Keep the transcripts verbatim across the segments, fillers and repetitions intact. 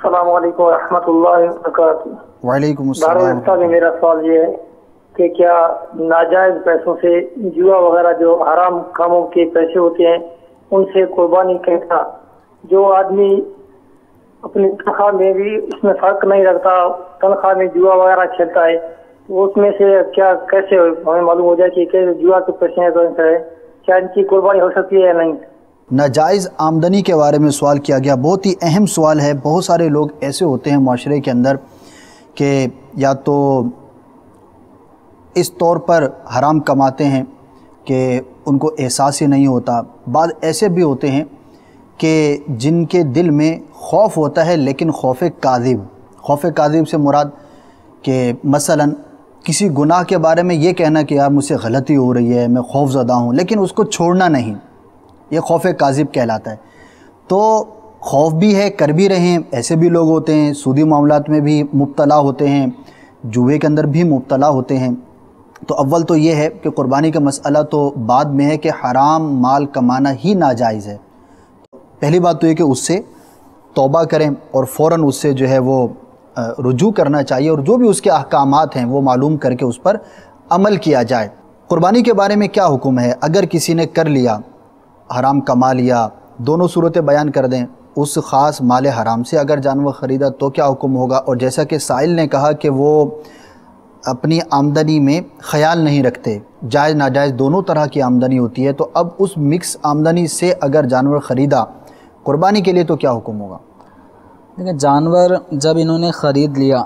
السلام علیکم ورحمۃ اللہ وبرکاتہ۔ وعلیکم دارul السلام۔ Ifta میں میرا سوال یہ ہے کہ کیا ناجائز پیسوں سے جوا وغیرہ جو حرام کاموں کے پیسے ہوتے ہیں ان سے قربانی کیسا، جو آدمی اپنی تنخواہ میں بھی اس میں فرق نہیں رکھتا، تنخواہ میں جوا وغیرہ کھیلتا ہے، تو اس میں سے کیا کیسے ہمیں معلوم ہو جائے کہ کیسے جوا کے پیسے ہیں تو ان سے کیا ان کی قربانی ہو سکتی ہے یا نہیں؟ ناجائز آمدنی کے بارے میں سوال کیا گیا، بہت ہی اہم سوال ہے۔ بہت سارے لوگ ایسے ہوتے ہیں معاشرے کے اندر کہ یا تو اس طور پر حرام کماتے ہیں کہ ان کو احساس ہی نہیں ہوتا، بعض ایسے بھی ہوتے ہیں کہ جن کے دل میں خوف ہوتا ہے لیکن خوف کاذب۔ خوف کاذب سے مراد کہ مثلا کسی گناہ کے بارے میں یہ کہنا کہ یار مجھ سے غلطی ہو رہی ہے، میں خوف زدہ ہوں، لیکن اس کو چھوڑنا نہیں، یہ خوف کاذب کہلاتا ہے۔ تو خوف بھی ہے، کر بھی رہے ہیں، ایسے بھی لوگ ہوتے ہیں، سودی معاملات میں بھی مبتلا ہوتے ہیں، جوئے کے اندر بھی مبتلا ہوتے ہیں۔ تو اول تو یہ ہے کہ قربانی کا مسئلہ تو بعد میں ہے کہ حرام مال کمانا ہی ناجائز ہے۔ پہلی بات تو یہ کہ اس سے توبہ کریں اور فوراً اس سے جو ہے وہ رجوع کرنا چاہیے، اور جو بھی اس کے احکامات ہیں وہ معلوم کر کے اس پر عمل کیا جائے۔ قربانی کے بارے میں کیا حکم ہے؟ اگر کسی نے کر لیا، حرام کما لیا، دونوں صورتیں بیان کر دیں۔ اس خاص مال حرام سے اگر جانور خریدا تو کیا حکم ہوگا، اور جیسا کہ سائل نے کہا کہ وہ اپنی آمدنی میں خیال نہیں رکھتے، جائز ناجائز دونوں طرح کی آمدنی ہوتی ہے، تو اب اس مکس آمدنی سے اگر جانور خریدا قربانی کے لیے تو کیا حکم ہوگا؟ دیکھیں، جانور جب انہوں نے خرید لیا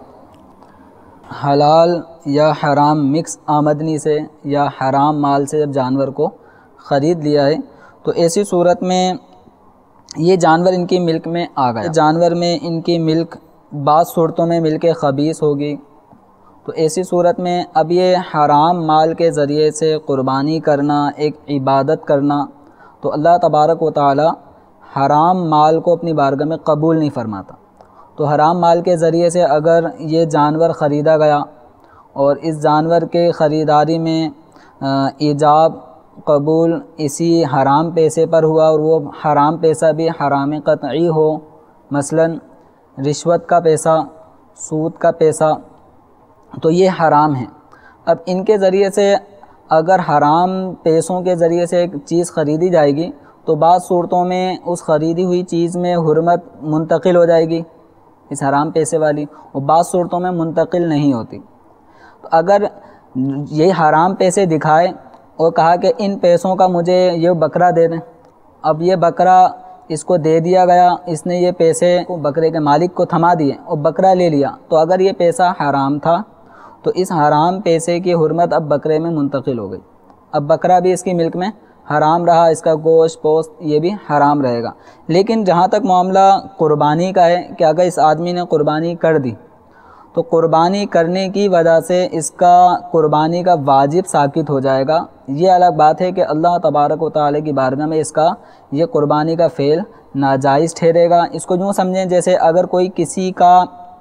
حلال یا حرام مکس آمدنی سے یا حرام مال سے جب جانور کو خرید لیا ہے تو ایسی صورت میں یہ جانور ان کی ملک میں آ گیا۔ جانور میں ان کی ملک بعض صورتوں میں مل کے خبیث ہوگی، تو ایسی صورت میں اب یہ حرام مال کے ذریعے سے قربانی کرنا، ایک عبادت کرنا، تو اللہ تبارک و تعالی حرام مال کو اپنی بارگاہ میں قبول نہیں فرماتا۔ تو حرام مال کے ذریعے سے اگر یہ جانور خریدا گیا اور اس جانور کے خریداری میں ایجاب قبول اسی حرام پیسے پر ہوا، اور وہ حرام پیسہ بھی حرام قطعی ہو، مثلا رشوت کا پیسہ، سود کا پیسہ، تو یہ حرام ہے۔ اب ان کے ذریعے سے اگر حرام پیسوں کے ذریعے سے ایک چیز خریدی جائے گی تو بعض صورتوں میں اس خریدی ہوئی چیز میں حرمت منتقل ہو جائے گی اس حرام پیسے والی، اور بعض صورتوں میں منتقل نہیں ہوتی۔ تو اگر یہ حرام پیسے دکھائے اور کہا کہ ان پیسوں کا مجھے یہ بکرا دے دیں، اب یہ بکرا اس کو دے دیا گیا، اس نے یہ پیسے بکرے کے مالک کو تھما دیے اور بکرا لے لیا، تو اگر یہ پیسہ حرام تھا تو اس حرام پیسے کی حرمت اب بکرے میں منتقل ہو گئی، اب بکرا بھی اس کی ملک میں حرام رہا، اس کا گوشت پوست یہ بھی حرام رہے گا۔ لیکن جہاں تک معاملہ قربانی کا ہے کہ اگر اس آدمی نے قربانی کر دی تو قربانی کرنے کی وجہ سے اس کا قربانی کا واجب ساقط ہو جائے گا۔ یہ الگ بات ہے کہ اللہ تبارک و تعالی کی بارگاہ میں اس کا یہ قربانی کا فعل ناجائز ٹھہرے گا۔ اس کو یوں سمجھیں جیسے اگر کوئی کسی کا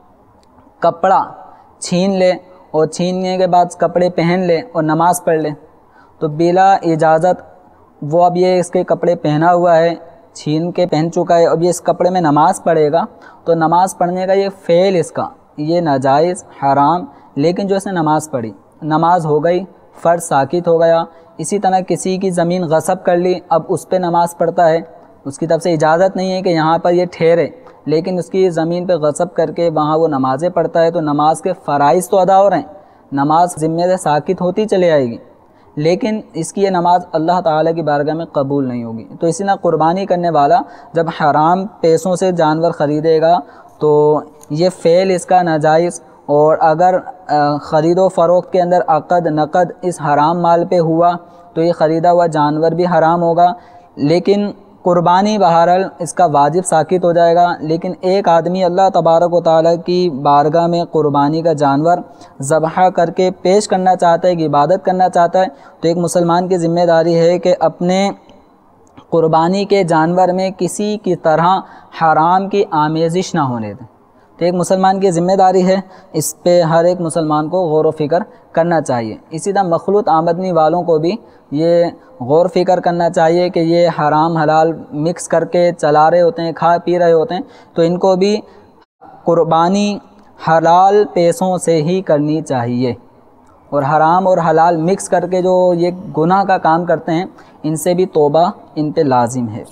کپڑا چھین لے اور چھیننے کے بعد کپڑے پہن لے اور نماز پڑھ لے، تو بلا اجازت وہ اب یہ اس کے کپڑے پہنا ہوا ہے، چھین کے پہن چکا ہے، اب یہ اس کپڑے میں نماز پڑھے گا تو نماز پڑھنے کا یہ فعل اس کا یہ ناجائز حرام، لیکن جو اس نے نماز پڑھی، نماز ہو گئی، فرض ساقط ہو گیا۔ اسی طرح کسی کی زمین غصب کر لی، اب اس پہ نماز پڑھتا ہے، اس کی طرف سے اجازت نہیں ہے کہ یہاں پر یہ ٹھہرے، لیکن اس کی زمین پہ غصب کر کے وہاں وہ نمازیں پڑھتا ہے، تو نماز کے فرائض تو ادا ہو رہے ہیں، نماز ذمہ سے ساقط ہوتی چلے آئے گی، لیکن اس کی یہ نماز اللہ تعالیٰ کی بارگاہ میں قبول نہیں ہوگی۔ تو اسی طرح قربانی کرنے والا جب حرام پیسوں سے جانور خریدے گا تو یہ فعل اس کا ناجائز، اور اگر خرید و فروخت کے اندر عقد نقد اس حرام مال پہ ہوا تو یہ خریدا ہوا جانور بھی حرام ہوگا، لیکن قربانی بہرحال اس کا واجب ساقط ہو جائے گا۔ لیکن ایک آدمی اللہ تبارک و تعالیٰ کی بارگاہ میں قربانی کا جانور ذبح کر کے پیش کرنا چاہتا ہے، کہ عبادت کرنا چاہتا ہے، تو ایک مسلمان کی ذمہ داری ہے کہ اپنے قربانی کے جانور میں کسی کی طرح حرام کی آمیزش نہ ہونے دیں۔ تو ایک مسلمان کی ذمہ داری ہے، اس پہ ہر ایک مسلمان کو غور و فکر کرنا چاہیے۔ اسی طرح مخلوط آمدنی والوں کو بھی یہ غور فکر کرنا چاہیے کہ یہ حرام حلال مکس کر کے چلا رہے ہوتے ہیں، کھا پی رہے ہوتے ہیں، تو ان کو بھی قربانی حلال پیسوں سے ہی کرنی چاہیے، اور حرام اور حلال مکس کر کے جو یہ گناہ کا کام کرتے ہیں ان سے بھی توبہ ان پہ لازم ہے۔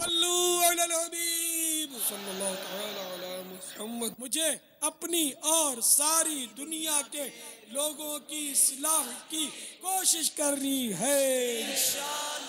مجھے اپنی اور ساری دنیا کے لوگوں کی اصلاح کی کوشش کرنی ہے۔